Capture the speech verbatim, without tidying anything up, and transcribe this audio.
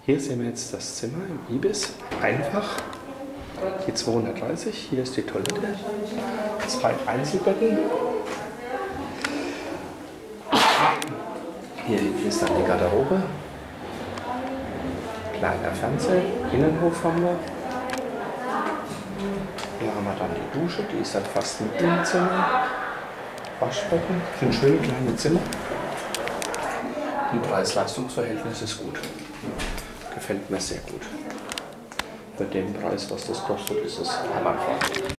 Hier sehen wir jetzt das Zimmer im Ibis. Einfach. Die zweihundertdreißig. Hier ist die Toilette. Zwei Einzelbetten. Hier ist dann die Garderobe. Kleiner Fernseher. Innenhof haben wir. Hier haben wir dann die Dusche. Die ist dann fast mitten im Zimmer. Waschbecken. Das sind schöne kleine Zimmer. Und Preis-Leistungs-Verhältnis ist gut. Gefällt mir sehr gut. Bei dem Preis, was das kostet, ist es hammervoll.